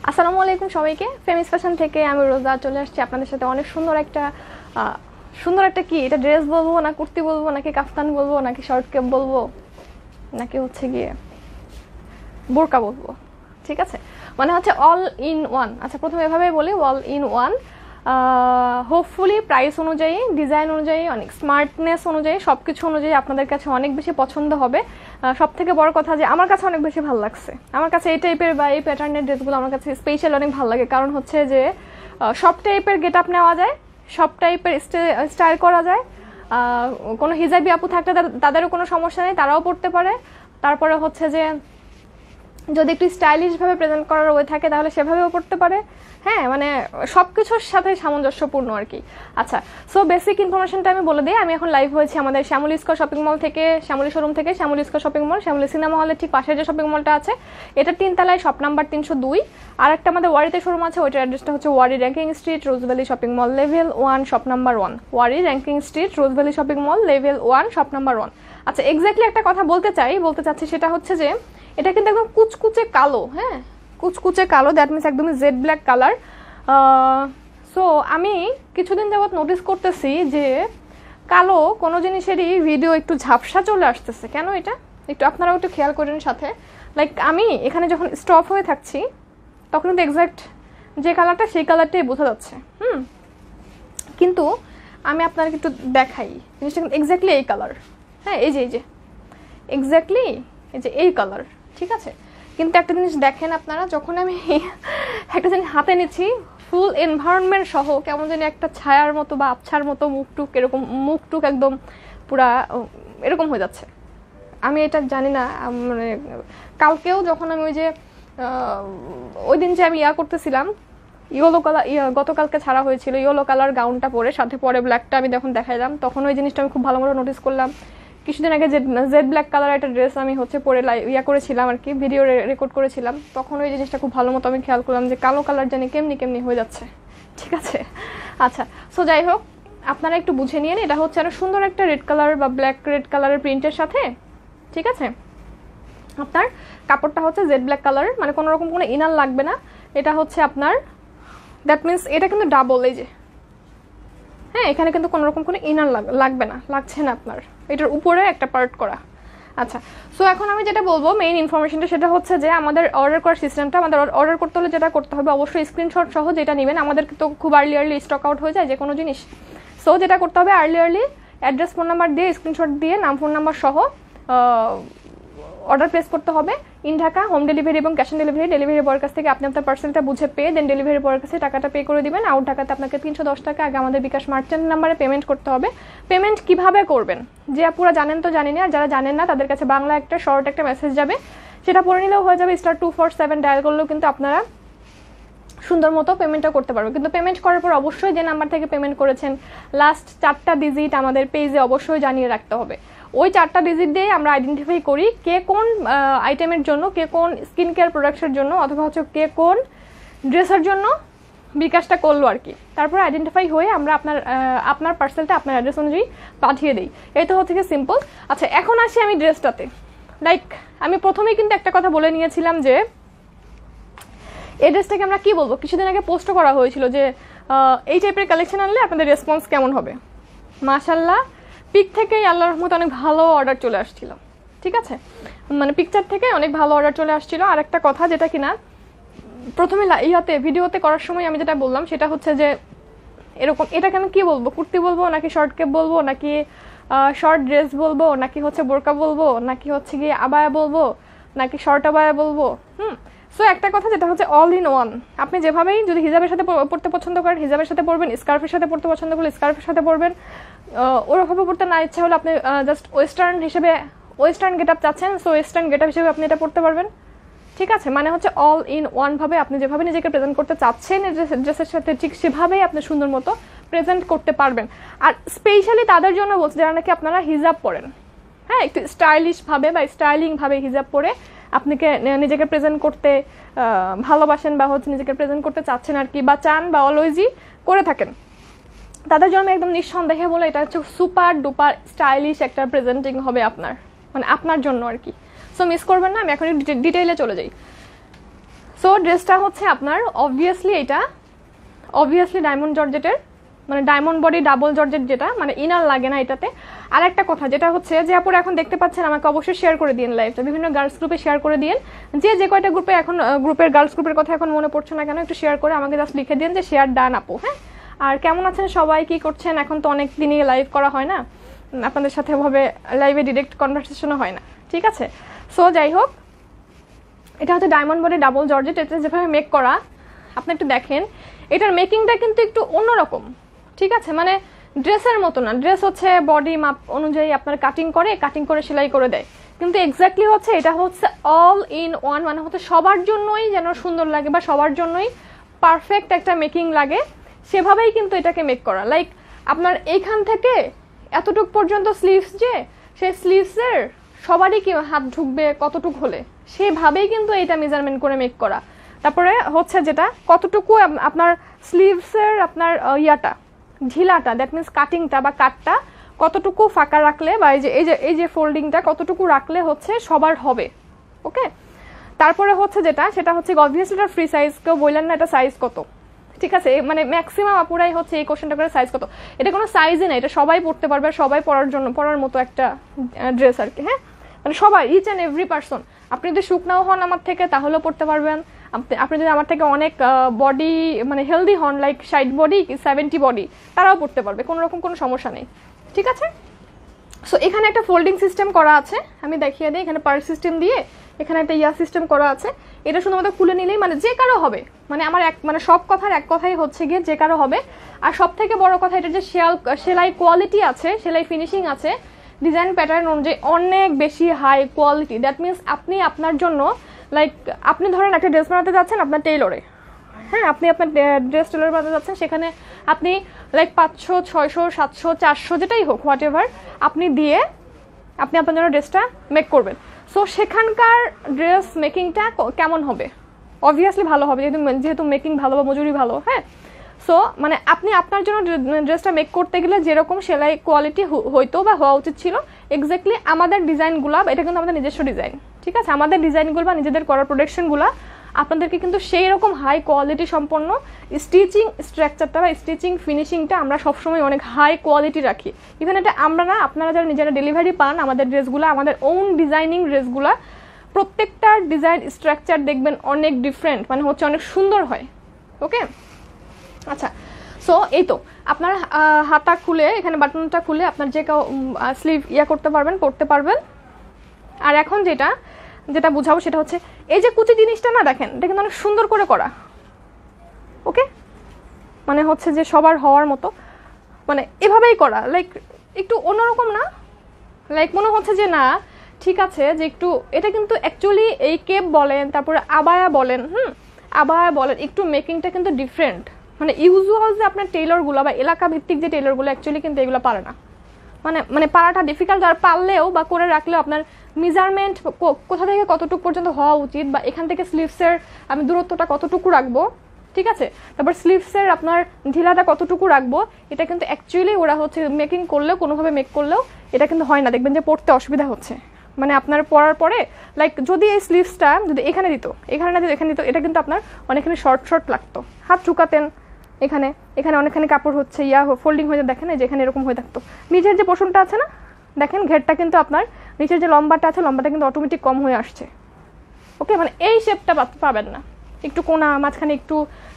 আসসালামু আলাইকুম সবাইকে। ফেমিস ফ্যাশন থেকে আমি রোজা চলে আসছি আপনাদের সাথে অনেক সুন্দর একটা কি এটা ড্রেস বলবো না কুর্তি বলবো নাকি কাফতান বলবো নাকি শর্ট কেপ বলবো নাকি হচ্ছে গিয়ে বোরকা বলবো, ঠিক আছে? মানে হচ্ছে অল ইন ওয়ান। আচ্ছা, প্রথমে এভাবেই বলি, all in one. Hopefully price অনুযায়ী, ডিজাইন অনুযায়ী, অনেক স্মার্টনেস অনুযায়ী, সব কিছু অনুযায়ী আপনাদের কাছে অনেক বেশি পছন্দ হবে। সব থেকে বড় কথা যে আমার কাছে অনেক বেশি ভালো লাগছে, আমার কাছে এই টাইপের বা এই প্যাটার্নের ড্রেসগুলো আমার কাছে স্পেশাল অনেক ভালো লাগে। কারণ হচ্ছে যে সব টাইপের গেট আপ নেওয়া যায়, সব টাইপের স্টাইল করা যায়। কোনো হিজাবি আপু থাকলে তাদেরও কোনো সমস্যা নেই, তারাও পড়তে পারে। তারপরে হচ্ছে যে যদি একটু স্টাইলিশভাবে প্রেজেন্ট করার ওয়ে থাকে তাহলে সেভাবেও পড়তে পারে। হ্যাঁ, মানে সব কিছুর সাথে সামঞ্জস্যপূর্ণ আর কি। আচ্ছা, সো বেসিক ইনফরমেশনটা আমি বলে দিই। আমি এখন লাইভ হয়েছি আমাদের শ্যামলী স্কয়ার শপিং মল থেকে, শ্যামলী শোরুম থেকে। Shyamoli square shopping mall, Shyamoli cinema হলের ঠিক পাশে যে শপিং মলটা আছে, এটা 3 তলায়, শপ নাম্বার 302। আর একটা আমাদের ওয়ারিতে শোরুম আছে, ওইটার অ্যাড্রেসটা হচ্ছে Wari Rankin Street, Rose Valley shopping mall, level 1, shop number 1। Wari Rankin Street, Rose Valley shopping mall, level 1, shop number 1। আচ্ছা, এক্স্যাক্টলি একটা কথা বলতে চাচ্ছি, সেটা হচ্ছে যে এটা কিন্তু একদম কুচকুচে কালো। হ্যাঁ, কুচকুচে কালো, দ্যাট মিনস একদমই জেড ব্ল্যাক কালার। সো আমি কিছুদিন যাবৎ নোটিস করতেছি যে কালো কোনো জিনিসেরই ভিডিও একটু ঝাপসা চলে আসতেছে। কেন এটা একটু আপনারাও একটু খেয়াল করেন সাথে। লাইক আমি এখানে যখন স্টপ হয়ে থাকছি তখন কিন্তু এক্স্যাক্ট যে কালারটা সেই কালারটাই বোঝা যাচ্ছে। কিন্তু আমি আপনাকে একটু দেখাই জিনিসটা কিন্তু এক্স্যাক্টলি এই কালার। হ্যাঁ, এই যে এক্স্যাক্টলি এই যে এই কালার, ঠিক আছে? কিন্তু একটা জিনিস দেখেন আপনারা, যখন আমি একটা জিনিস হাতে নিচ্ছি ফুল এনভায়রনমেন্ট সহ কেমন জানি একটা ছায়ার মতো বা আবছার মতো মুখটুক এরকম, মুখটুক একদম পুরা এরকম হয়ে যাচ্ছে। আমি এটা জানি না, মানে কালকেও যখন আমি ওই যে ওই দিন যে আমি করতেছিলাম ইয়েলো কালার, গতকালকে ছাড়া হয়েছিল ইয়েলো কালার গাউনটা পরে, সাথে পরে ব্ল্যাকটা আমি যখন দেখাইলাম তখন ওই জিনিসটা আমি খুব ভালো মতো নোটিস করলাম। কিছুদিন আগে জেড ব্ল্যাক কালার একটা ড্রেস আমি হচ্ছে পরে করেছিলাম আর কি, ভিডিও রেকর্ড করেছিলাম, তখন ওই জিনিসটা খুব ভালো মতো আমি খেয়াল করলাম যে কালো কালার জানি কেমনি হয়ে যাচ্ছে, ঠিক আছে? আচ্ছা, সো যাই হোক, আপনারা একটু বুঝে নিন, এটা হচ্ছে আরো সুন্দর একটা রেড কালার বা ব্ল্যাক রেড কালারের প্রিন্টের সাথে, ঠিক আছে? আপনার কাপড়টা হচ্ছে জেড ব্ল্যাক কালার, মানে কোনো রকম কোনো ইনার লাগবে না। এটা হচ্ছে আপনার, দ্যাট মিনস এটা কিন্তু ডাবল, এই যে, হ্যাঁ, এখানে কিন্তু কোনো রকম কোনো ইনার লাগবে না, লাগছে না আপনার, এটার উপরে একটা পার্ট করা। আচ্ছা, সো এখন আমি যেটা বলবো মেইন ইনফরমেশনটা, সেটা হচ্ছে যে আমাদের অর্ডার করার সিস্টেমটা, আমাদের অর্ডার করতে হলে যেটা করতে হবে অবশ্যই স্ক্রিনশট সহ যেটা নেবেন। আমাদের তো খুব আর্লি স্টক আউট হয়ে যায় যে কোনো জিনিস। সো যেটা করতে হবে আর্লি অ্যাড্রেস, ফোন নাম্বার দিয়ে, স্ক্রিনশট দিয়ে, নাম ফোন নাম্বার সহ অর্ডার প্লেস করতে হবে। ইন ঢাকা হোম ডেলিভারি এবং ক্যাশ অন ডেলিভারি বয়ের কাছ থেকে আপনি আপনার পার্সেলটা বুঝে পেয়ে দেন ডেলিভারি বয়ের কাছে টাকাটা পে করে দিবেন। আউট ঢাকাতে আপনাকে 310 টাকা আগে আমাদের বিকাশ মার্চেন্ট নাম্বারে পেমেন্ট করতে হবে। পেমেন্ট কিভাবে করবেন, যে আপুরা জানেন তো জানি না, আর যারা জানেন না তাদের কাছে বাংলা একটা শর্ট একটা মেসেজ যাবে, সেটা পড়ে নিলেও হয়ে যাবে। *247 ডায়াল করলেও কিন্তু আপনারা সুন্দর মতো পেমেন্টটা করতে পারবে। কিন্তু পেমেন্ট করার পর অবশ্যই যে নাম্বার থেকে পেমেন্ট করেছেন লাস্ট 4টা ডিজিট আমাদের পেজে অবশ্যই জানিয়ে রাখতে হবে। ওই 4টা ডিজিট দিয়ে আমরা আইডেন্টিফাই করি কে কোন আইটেমের জন্য, কে কোন স্কিন কেয়ার প্রোডাক্টের জন্য, অথবা হচ্ছে কে কোন ড্রেসের জন্য বিকাশটা করলো আর কি। তারপর আইডেন্টিফাই হয়ে আমরা আপনার পার্সেলটা আপনার অ্যাড্রেস অনুযায়ী পাঠিয়ে দিই। এই তো হচ্ছে সিম্পল। আচ্ছা, এখন আসি আমি ড্রেসটাতে। লাইক আমি প্রথমেই কিন্তু একটা কথা বলে নিয়েছিলাম যে এই ড্রেসটাকে আমরা কি বলবো, কিছুদিন আগে পোস্টও করা হয়েছিল যে এই টাইপের কালেকশন আনলে আপনাদের রেসপন্স কেমন হবে। মাশাল্লাহ, পিক থেকেই আল্লাহর রহমতে অনেক ভালো অর্ডার চলে আসছিল, ঠিক আছে? মানে পিকচার থেকে অনেক ভালো অর্ডার চলে আসছিল। আর একটা কথা যেটা কিনা প্রথমে ভিডিওতে করার সময় আমি যেটা বললাম সেটা হচ্ছে যে এরকম, এটাকে আমি কি বলবো, কুর্তি বলবো নাকি শর্ট কেপ বলবো নাকি শর্ট ড্রেস বলবো নাকি হচ্ছে বোরকা বলবো নাকি হচ্ছে গিয়ে আবায়া বলবো নাকি শর্ট আবায়া বলবো। সো একটা কথা যেটা হচ্ছে অল ইন ওয়ান। আপনি যেভাবেই, যদি হিজাবের সাথে পড়তে পছন্দ করেন হিজাবের সাথে পড়বেন, স্কার্ফের সাথে পড়তে পছন্দ করলে স্কার্ফের সাথে পড়বেন, ওরকমভাবে পড়তে না ইচ্ছা হলে আপনি জাস্ট ওয়েস্টার্ন গেট আপ চাচ্ছেন, সো ওয়েস্টার্ন গেট আপ হিসেবে আপনি এটা পড়তে পারবেন, ঠিক আছে? মানে হচ্ছে অল ইন ওয়ান ভাবে আপনি যেভাবে নিজেকে প্রেজেন্ট করতে চাচ্ছেন ড্রেসের সাথে ঠিক সেভাবেই আপনি সুন্দর মতো প্রেজেন্ট করতে পারবেন। আর স্পেশালি তাদের জন্য বলছি যারা নাকি আপনারা হিজাব পরেন, হ্যাঁ, একটু স্টাইলিশ ভাবে বা স্টাইলিং ভাবে হিজাব পরে আপনাকে নিজেকে প্রেজেন্ট করতে ভালোবাসেন বা হচ্ছে নিজেকে প্রেজেন্ট করতে চাচ্ছেন আর কি, বা চান বা অলওয়েজই করে থাকেন, তাদের জন্য একদম নিঃসন্দেহে বলে এটা হচ্ছে সুপার ডুপার স্টাইলিশ একটা প্রেজেন্টিং হবে আপনার, মানে আপনার জন্য আর কি। সো মিস করবেন না। আমি এখন ডিটেইলে চলে যাই। সো ড্রেসটা হচ্ছে আপনার অবভিয়াসলি ডায়মন্ড জর্জেটের, মানে ডায়মন্ড বডি ডাবল জর্জেট, যেটা মানে ইনার লাগে না এটাতে। আর একটা কথা যেটা হচ্ছে যে আপুরা এখন দেখতে পাচ্ছেন, আমাকে অবশ্যই শেয়ার করে দিন লাইভটা, বিভিন্ন গার্লস গ্রুপে শেয়ার করে দিন, যে কয়টা গ্রুপে এখন গ্রুপের গার্লস গ্রুপের কথা এখন মনে পড়ছে না কেন, একটু শেয়ার করে আমাকে জাস্ট লিখে দিন যে শেয়ার ডান আপু। হ্যাঁ, আর কেমন আছেন সবাই, কি করছেন? এখন তো অনেক দিনই লাইভ করা হয় না, আপনাদের সাথে ওভাবে লাইভে ডিরেক্ট কনভারসেশনও হয় না, ঠিক আছে? সো যাই হোক, এটা হচ্ছে ডায়মন্ড বডি ডাবল জর্জেট। এটা যেভাবে মেক করা আপনি একটু দেখেন, এটার মেকিংটা কিন্তু একটু অন্যরকম, ঠিক আছে? মানে ড্রেসের মতো না, ড্রেস হচ্ছে বডি মাপ অনুযায়ী আপনার কাটিং করে সেলাই করে দেয়, কিন্তু এক্স্যাক্টলি হচ্ছে এটা হচ্ছে অল ইন ওয়ান, মানে হচ্ছে সবার জন্যই যেন সুন্দর লাগে বা সবার জন্যই পারফেক্ট একটা মেকিং লাগে, সেভাবেই কিন্তু এটাকে মেক করা। লাইক আপনার এইখান থেকে এতটুক পর্যন্ত স্লিভস, যে সেই স্লিভসের সবারই কি হাত ঢুকবে কতটুক হলে, সেভাবেই কিন্তু এটা মেজারমেন্ট করে মেক করা। তারপরে হচ্ছে যেটা কতটুকু আপনার স্লিভসের আপনার ইয়াটা ঢিলাটা, দ্যাট মিনস কাটিংটা বা কাটটা কতটুকু ফাঁকা রাখলে, বা এই যে ফোল্ডিংটা কতটুকু রাখলে হচ্ছে সবার হবে। ওকে, তারপরে হচ্ছে যেটা, সেটা হচ্ছে অবভিয়াসলি এটা ফ্রি সাইজ, কেউ বললেন না এটা সাইজ কত, ঠিক আছে? মানে ম্যাক্সিমাম আপুরাই হচ্ছে এই কোশ্চেনটা করে সাইজ কত, এটা কোনো সাইজই না, এটা সবাই পড়তে পারবে, সবাই পরার মতো একটা ড্রেস আর কি। হ্যাঁ, মানে সবাই, ইচ অ্যান্ড এভরি পার্সন। আপনি যদি শুকনাও হন আমার থেকে তাহলেও পড়তে পারবেন, আপনি যদি আমার থেকে অনেক বডি মানে হেলদি হন, লাইক 60 বডি 70 বডি, তারাও পড়তে পারবে, কোনো রকম কোনো সমস্যা নেই, ঠিক আছে? সো এখানে একটা ফোল্ডিং সিস্টেম করা আছে, আমি দেখিয়ে দিই। এখানে পার সিস্টেম দিয়ে এখানে একটা সিস্টেম করা আছে, এটা শুধুমাত্র খুলে নিলেই মানে যে কারো হবে, মানে আমার মানে সব কথার এক কথাই হচ্ছে গিয়ে যে কারো হবে। আর সব থেকে বড় কথা, এটা যে সেলাই কোয়ালিটি আছে, সেলাই ফিনিশিং আছে, ডিজাইন প্যাটার্ন অনুযায়ী অনেক বেশি হাই কোয়ালিটি। দ্যাট মিনস আপনি আপনার জন্য, লাইক আপনি ধরেন একটা ড্রেস বানাতে যাচ্ছেন আপনার টেইলরে, হ্যাঁ, আপনি আপনার ড্রেস টেইলর বানাতে যাচ্ছেন, সেখানে আপনি লাইক 500 600 700 400 যেটাই হোক হোয়াট এভার আপনি দিয়ে আপনি আপনার জন্য ড্রেসটা মেক করবেন। সো সেখানকার ড্রেস মেকিংটা কেমন হবে? অবভিয়াসলি ভালো হবে, যেহেতু মেকিং ভালো বা মজুরি ভালো। হ্যাঁ, সো মানে আপনি আপনার জন্য ড্রেসটা মেক করতে গেলে যেরকম সেলাই কোয়ালিটি হইতো বা হওয়া উচিত ছিল, এক্স্যাক্টলি আমাদের ডিজাইনগুলো, এটা কিন্তু আমাদের নিজস্ব ডিজাইন, ঠিক আছে? আমাদের ডিজাইনগুলো বা নিজেদের করা প্রোডাকশনগুলো আপনাদেরকে কিন্তু সেই রকম হাই কোয়ালিটি সম্পন্ন স্টিচিং স্ট্রাকচারটা বা স্টিচিং ফিনিশিংটা আমরা সবসময় অনেক হাই কোয়ালিটি রাখি। ইভেন এটা আমরা না, আপনারা যারা নিজেরা ডেলিভারি পান আমাদের ড্রেসগুলো, আমাদের ওন ডিজাইনিং ড্রেসগুলো, প্রত্যেকটার ডিজাইন স্ট্রাকচার দেখবেন অনেক ডিফারেন্ট, মানে হচ্ছে অনেক সুন্দর হয়। ওকে, আচ্ছা, সো এই তো আপনার হাতা খুলে এখানে বাটনটা খুলে আপনার যে কেউ স্লিভ করতে পারবেন, পরতে পারবেন। আর এখন যেটা বুঝাবো সেটা হচ্ছে এই যে কুচি জিনিসটা না, দেখেন এটা কিন্তু অনেক সুন্দর করে করা। ওকে, মানে হচ্ছে যে সবার হওয়ার মতো, মানে এভাবেই করা, লাইক একটু অন্যরকম না, লাইক মনে হচ্ছে যে না ঠিক আছে, যে একটু এটা কিন্তু অ্যাকচুয়ালি এই কেপ বলেন, তারপরে আবায়া বলেন, আবায়া বলেন, একটু মেকিংটা কিন্তু ডিফারেন্ট। মানে ইউজুয়াল যে আপনার টেইলরগুলো বা এলাকা ভিত্তিক যে টেইলরগুলো অ্যাকচুয়ালি কিন্তু এগুলো পারে না, মানে পারাটা ডিফিকাল্ট। আর পারলেও বা করে রাখলেও আপনার মেজারমেন্ট কোথা থেকে কতটুকু পর্যন্ত হওয়া উচিত, বা এখান থেকে স্লিভসের আমি দূরত্বটা কতটুকু রাখবো, ঠিক আছে? তারপর স্লিভসের আপনার ঢিলাটা কতটুকু রাখবো, এটা কিন্তু অ্যাকচুয়ালি ওরা হচ্ছে মেকিং করলেও, কোনোভাবে মেক করলেও এটা কিন্তু হয় না, দেখবেন যে পড়তে অসুবিধা হচ্ছে। মানে আপনার পরার পরে লাইক যদি এই স্লিভসটা যদি এখানে দিত, এখানে না দিত, এখানে দিত, এটা কিন্তু আপনার অনেকখানি শর্ট লাগতো, হাত ঢুকাতেন এখানে অনেকখানি কাপড় হচ্ছে ফোল্ডিং হয়ে দেখেন, এই যে এখানে এরকম হয়ে থাকতো। নিচের যে পোর্শনটা আছে না, দেখেন ঘেরটা কিন্তু আপনার নিচের যে লম্বাটা আছে, লম্বাটা কিন্তু অটোমেটিক কম হয়ে আসছে। ওকে, মানে এই শেপটা পাবেন না, একটু কোনা, মাঝখানে একটু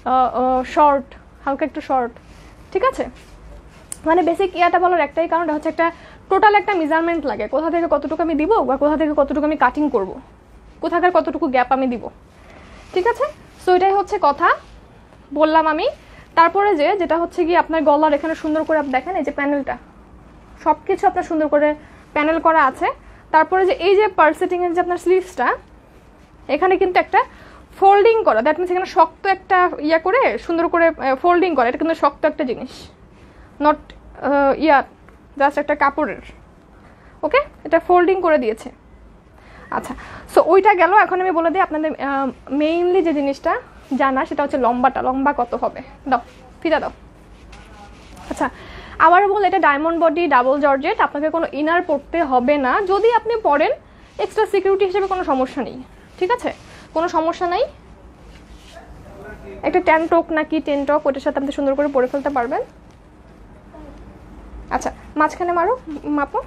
শর্ট, হালকা একটু শর্ট, ঠিক আছে? মানে বেসিক বলার একটাই কারণ, হচ্ছে একটা টোটাল একটা মেজারমেন্ট লাগে, কোথা থেকে কতটুকু আমি দিব বা কোথা থেকে কতটুকু আমি কাটিং করব, কোথাকার কতটুকু গ্যাপ আমি দিব, ঠিক আছে? সো এটাই হচ্ছে কথা বললাম আমি। তারপরে যেটা হচ্ছে কি আপনার গলার এখানে সুন্দর করে আপনি দেখেন, এই যে প্যানেলটা সব কিছু আপনার সুন্দর করে প্যানেল করা আছে। তারপরে যে এই যে পার্সেটিং এর যে আপনার স্লিভসটা, এখানে কিন্তু একটা ফোল্ডিং করা, দ্যাট মিনস এখানে শক্ত একটা করে সুন্দর করে ফোল্ডিং করা, এটা কিন্তু শক্ত একটা জিনিস, নট জাস্ট একটা কাপড়ের। ওকে, এটা ফোল্ডিং করে দিয়েছে। আচ্ছা, সো ওইটা গেল। এখন আমি বলে দিই আপনাদের মেইনলি যে জিনিসটা জানা, সেটা হচ্ছে লম্বা কত হবে। দাও ফিতা দাও। আচ্ছা, আবার বলে এটা ডায়মন্ড বডি ডাবল জর্জেট, আপনাকে কোনো ইনার পরতে হবে না, যদি আপনি পরেন এক্সট্রা সিকিউরিটি হিসেবে কোনো সমস্যা নেই, ঠিক আছে? কোনো সমস্যা নাই। একটা ট্যানটক নাকি টেনটক, ওটার সাথে আপনি সুন্দর করে পরে ফেলতে পারবেন। আচ্ছা, মাঝখানে মারো, মাপো।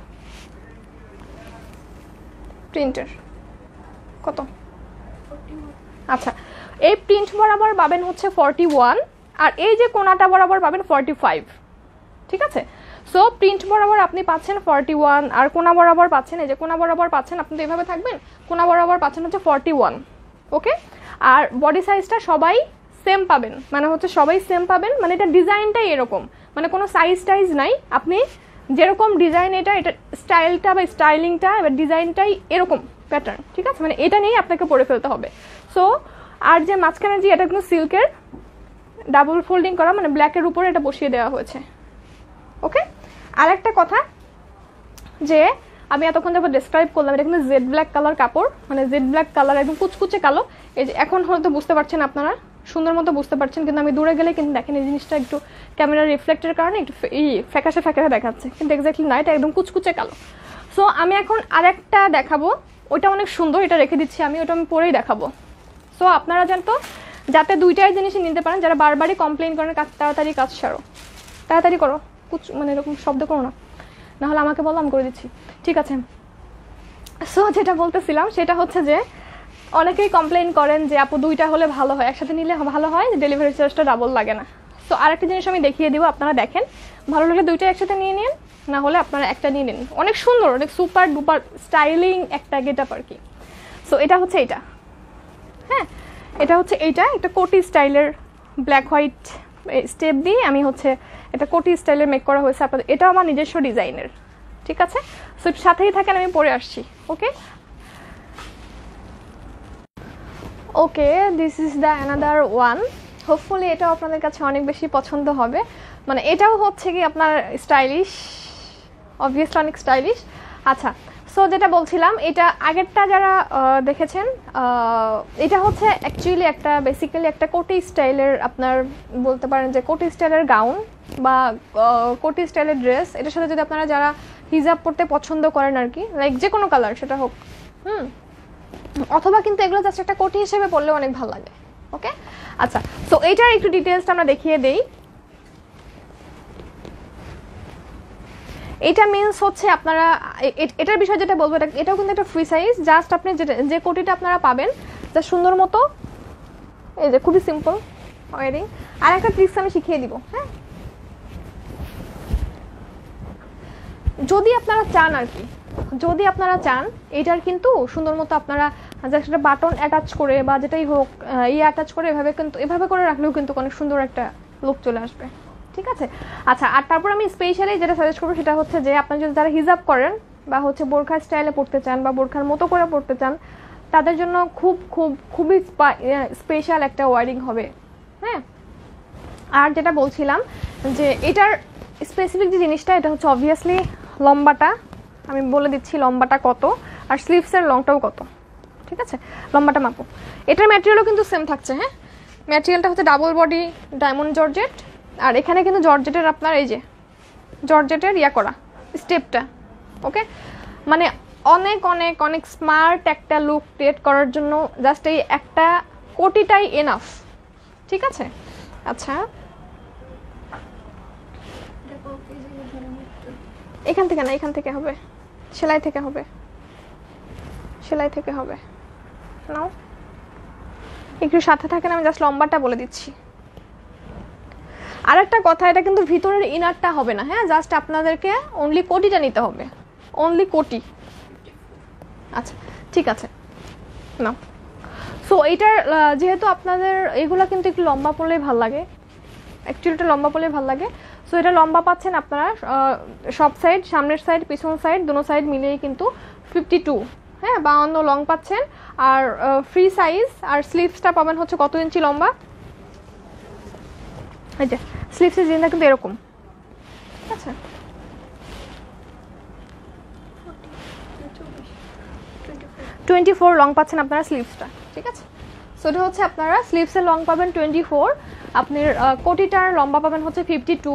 প্রিন্টের কত? আচ্ছা, এই প্রিন্ট বরাবর পাবেন হচ্ছে 41, আর এই যে কোনাটা বরাবর পাবেন 45। ঠিক আছে, সো প্রিন্ট বরাবর আপনি পাচ্ছেন 41, আর কোনা বরাবর পাচ্ছেন, এই যে কোনা বরাবর পাচ্ছেন, আপনি তো এভাবে থাকবেন, কোনা বরাবর পাচ্ছেন হচ্ছে 41। ওকে, আর বডি সাইজটা সবাই সেম পাবেন, মানে হচ্ছে সবাই সেম পাবেন, মানে এটা ডিজাইনটাই এরকম, মানে কোনো সাইজ টাইজ নাই, আপনি যেরকম ডিজাইন এটা স্টাইলটা বা স্টাইলিংটা এবার ডিজাইনটাই এরকম প্যাটার্ন। ঠিক আছে, মানে এটা নিয়েই আপনাকে পরে ফেলতে হবে। সো আর যে মাঝখানে যে এটা কিন্তু সিল্কের ডাবল ফোল্ডিং করা, মানে ব্ল্যাকের উপরে এটা বসিয়ে দেওয়া হয়েছে। ওকে, আর একটা কথা যে আমি এতক্ষণ যাবো ডিসক্রাইব করলাম, এটা কিন্তু জেড ব্ল্যাক কালার কাপড়, মানে জেড ব্ল্যাক কালার একদম কুচকুচে কালো। এই যে এখন হয়তো বুঝতে পারছেন আপনারা, সুন্দর মতো বুঝতে পারছেন, কিন্তু আমি দূরে গেলে কিন্তু দেখেন এই জিনিসটা একটু ক্যামেরার রিফ্লেক্টের কারণে একটু ফ্যাকাশে ফ্যাকাশে দেখাচ্ছে, কিন্তু এক্স্যাক্টলি না, এটা একদম কুচকুচে কালো। সো আমি এখন আরেকটা দেখাবো, ওইটা অনেক সুন্দর, এটা রেখে দিচ্ছি আমি, ওটা আমি পরেই দেখাবো। সো আপনারা জানতো যাতে দুইটাই জিনিসই নিতে পারেন, যারা বারবারই কমপ্লেন করেন কাজ তাড়াতাড়ি কাজ সারো, তাড়াতাড়ি করো, মানে এরকম শব্দ করো না, নাহলে আমাকে বলো, আমি করে দিচ্ছি। ঠিক আছে, সো যেটা বলতেছিলাম সেটা হচ্ছে যে অনেকেই কমপ্লেন করেন যে আপু দুইটা হলে ভালো হয়, একসাথে নিলে ভালো হয়, ডেলিভারি চার্জটা ডাবল লাগে না। সো আরেকটা জিনিস আমি দেখিয়ে দিব, আপনারা দেখেন, ভালো লাগলে দুইটা একসাথে নিয়ে নিন, না হলে আপনারা একটা নিয়ে নিন। অনেক সুন্দর, অনেক সুপার ডুপার স্টাইলিং একটা গেটআপ আর কি। সো এটা হচ্ছে এইটা, হ্যাঁ এটা হচ্ছে এইটা, একটা কোটি স্টাইলের ব্ল্যাক হোয়াইট স্টেপ দিয়ে আমি হচ্ছে এটা কোটি স্টাইলের মেক করা হয়েছে আপনাদের, এটা আমার নিজস্ব ডিজাইনের। ঠিক আছে, সো সাথেই থাকেন, আমি পরে আসছি। Okay okay, this is the another one. Hopefully এটাও আপনাদের কাছে অনেক বেশি পছন্দ হবে, মানে এটাও হচ্ছে কি আপনার স্টাইলিশ, অবভিয়াসলি অনেক স্টাইলিশ। আচ্ছা, সো যেটা বলছিলাম, এটা আগেরটা যারা দেখেছেন, এটা হচ্ছে অ্যাকচুয়ালি একটা বেসিক্যালি একটা কোটি স্টাইলের, আপনার বলতে পারেন যে কোটি স্টাইলের গাউন বা কোটি স্টাইলের ড্রেস। এটার সাথে যদি আপনারা যারা হিজাব পরতে পছন্দ করেন আর কি, লাইক যে কোনো কালার সেটা হোক, অথবা কিন্তু এগুলো জাস্ট একটা কোটি হিসেবে পরলেও অনেক ভালো লাগে। ওকে, আচ্ছা, সো এইটার একটু ডিটেলসটা আমরা দেখিয়ে দেই। এটা মিন্স হচ্ছে আপনারা এটার বিষয় যেটা বলবো, এটাও কিন্তু একটা ফ্রি সাইজ, জাস্ট আপনি যে কোটিটা আপনারা পাবেন যা সুন্দর মতো, এই যে খুবই সিম্পল ওয়ারিং। আর একটা ট্রিক্স আমি শিখিয়ে দিব, হ্যাঁ, যদি আপনারা চান আর কি, যদি আপনারা চান এটার কিন্তু সুন্দর মতো আপনারা জাস্ট একটা বাটন অ্যাটাচ করে বা যেটাই হোক অ্যাটাচ করে এভাবে, কিন্তু এভাবে করে রাখলেও কিন্তু অনেক সুন্দর একটা লুক চলে আসবে। ঠিক আছে, আচ্ছা, আর তারপর আমি স্পেশালি যেটা সাজেস্ট করবো সেটা হচ্ছে যে আপনারা যদি যারা হিজাব করেন বা হচ্ছে বোরখা স্টাইলে পড়তে চান বা বোরখার মতো করে পড়তে চান, তাদের জন্য খুবই স্পেশাল একটা ওয়ারিং হবে। হ্যাঁ, আর যেটা বলছিলাম যে এটার স্পেসিফিক যে জিনিসটা, এটা হচ্ছে অবভিয়াসলি লম্বাটা, আমি বলে দিচ্ছি লম্বাটা কত, আর স্লিভসের লংটাও কত। ঠিক আছে, লম্বাটা মাপো। এটার ম্যাটেরিয়ালও কিন্তু সেম থাকছে, হ্যাঁ, ম্যাটেরিয়ালটা হচ্ছে ডাবল বডি ডায়মন্ড জর্জেট, আর এখানে কিন্তু জর্জেটের আপনার এই যে জর্জেটের করা স্টেপটা। ওকে, মানে অনেক অনেক অনেক স্মার্ট একটা লুক ক্রিয়েট করার জন্য জাস্ট এই একটা কোটিটাই এনাফ। ঠিক আছে, আচ্ছা, এখান থেকে না, এখান থেকে হবে, সেলাই থেকে হবে, সেলাই থেকে হবে। নাও একটু সাথে থাকেন, আমি জাস্ট লম্বাটা বলে দিচ্ছি। আর একটা কথা, এটা কিন্তু ভিতরের ইনারটা হবে না, হ্যাঁ, জাস্ট আপনাদেরকে অনলি কোটিটা নিতে হবে, অনলি কোটি। আচ্ছা, ঠিক আছে, নাও। সো এইটার যেহেতু আপনাদের এগুলো কিন্তু একটু লম্বা পড়লেই ভালো লাগে, অ্যাকচুয়ালি এটা লম্বা পড়লেই ভালো লাগে। সো এটা লম্বা পাচ্ছেন আপনারা সব সাইড, সামনের সাইড পিছন সাইড দুনো সাইড মিলিয়ে কিন্তু 52, হ্যাঁ, 52 লং পাচ্ছেন। আর ফ্রি সাইজ, আর স্লিভসটা পাবেন হচ্ছে কত ইঞ্চি লম্বা, এই যে স্লিভসের জিনটা কিন্তু এরকম। ঠিক আছে, 24 লং পাচ্ছেন আপনারা স্লিভসটা। ঠিক আছে, সো এটা হচ্ছে আপনারা স্লিভসের লং পাবেন 24, আপনার কোটিটার লম্বা পাবেন হচ্ছে 52,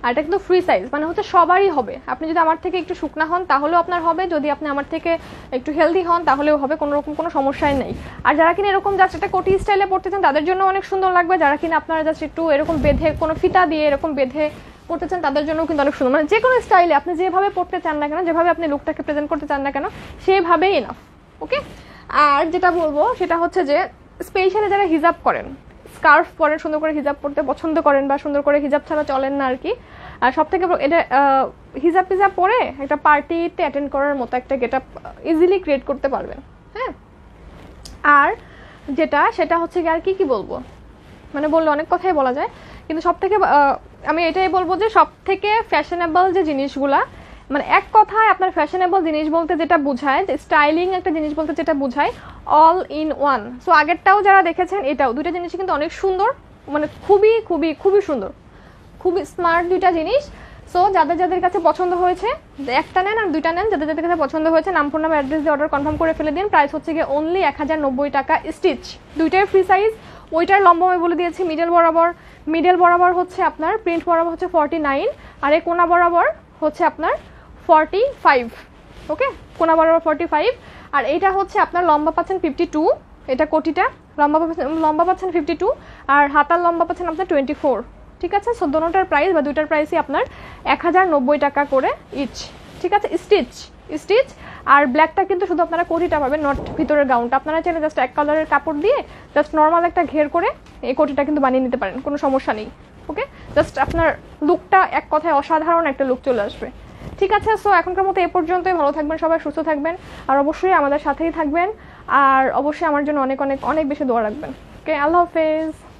আর এটা কিন্তু ফ্রি সাইজ, মানে হচ্ছে সবারই হবে। আপনি যদি আমার থেকে একটু শুকনা হন তাহলেও আপনার হবে, যদি আপনি আমার থেকে একটু হেলদি হন তাহলেও হবে, কোনো রকম কোনো সমস্যাই নেই। আর যারা কিনা এরকম জাস্ট একটা কোটি স্টাইলে পড়তে চান তাদের জন্য অনেক সুন্দর লাগবে। যারা কিনা আপনারা জাস্ট একটু এরকম বেঁধে কোনো ফিতা দিয়ে এরকম বেঁধে পড়তে চান তাদের জন্য কিন্তু অনেক সুন্দর, মানে যে কোনো স্টাইলে আপনি যেভাবে পড়তে চান না কেন, যেভাবে আপনি লুকটাকে প্রেজেন্ট করতে চান না কেন সেভাবেই এনাফ। ওকে, আর যেটা বলবো সেটা হচ্ছে যে স্পেশালি যারা হিজাব করেন, স্কার্ফ পরেন, সুন্দর করে হিজাব পরতে পছন্দ করেন বা সুন্দর করে হিজাব ছাড়া চলেন না আর কি, আর সব থেকে এটা হিজাব টিজাব পরে একটা পার্টিতে অ্যাটেন্ড করার মতো একটা গেট আপ ইজিলি ক্রিয়েট করতে পারবেন। হ্যাঁ, আর যেটা সেটা হচ্ছে কি, আর কি বলবো, মানে বললে অনেক কথাই বলা যায়, কিন্তু সব থেকে আমি এটাই বলবো যে সব থেকে ফ্যাশনেবল যে জিনিসগুলা, মানে এক কথায় আপনার ফ্যাশনেবল জিনিস বলতে যেটা বোঝায়, যে স্টাইলিং একটা জিনিস বলতে যেটা বোঝায়, অল ইন ওয়ান। সো আগেরটাও যারা দেখেছেন এটাও, দুইটা জিনিস কিন্তু অনেক সুন্দর, মানে খুবই খুবই খুবই সুন্দর, খুবই স্মার্ট দুইটা জিনিস। সো যাদের যাদের কাছে পছন্দ হয়েছে একটা নেন আর দুইটা নেন, যাদের যাদের কাছে পছন্দ হয়েছে নাম ফোন নাম অ্যাড্রেস দিয়ে অর্ডার কনফার্ম করে ফেলে দিন। প্রাইস হচ্ছে গিয়ে অনলি 1090 টাকা স্টিচ, দুইটাই ফ্রি সাইজ। ওইটার লম্বা আমি বলে দিয়েছি, মিডল বরাবর হচ্ছে আপনার, প্রিন্ট বরাবর হচ্ছে 49, আর এই কোনা বরাবর হচ্ছে আপনার 45। ওকে, কোনা বরাবর 45, আর এইটা হচ্ছে আপনার লম্বা পাচ্ছেন 52, এটা কোটিটা লম্বা পাচ্ছেন 52, আর হাতার লম্বা পাচ্ছেন আপনার 24। ঠিক আছে, সো দোনোটার প্রাইস বা দুইটার প্রাইসই আপনার 1090 টাকা করে ইচ। ঠিক আছে, স্টিচ। আর ব্ল্যাকটা কিন্তু শুধু আপনারা কোটিটা পাবেন, নট ভিতরের গাউনটা। আপনারা চাইলে জাস্ট এক কালারের কাপড় দিয়ে জাস্ট নর্মাল একটা ঘের করে এই কোটিটা কিন্তু বানিয়ে নিতে পারেন, কোনো সমস্যা নেই। ওকে, জাস্ট আপনার লুকটা এক কথায় অসাধারণ একটা লুক চলে আসবে। ঠিক আছে, সো এখনকার মতো এ পর্যন্তই। ভালো থাকবেন সবাই, সুস্থ থাকবেন, আর অবশ্যই আমাদের সাথেই থাকবেন, আর অবশ্যই আমার জন্য অনেক অনেক অনেক বেশি দোয়া রাখবেন। ওকে, আল্লাহ হাফেজ।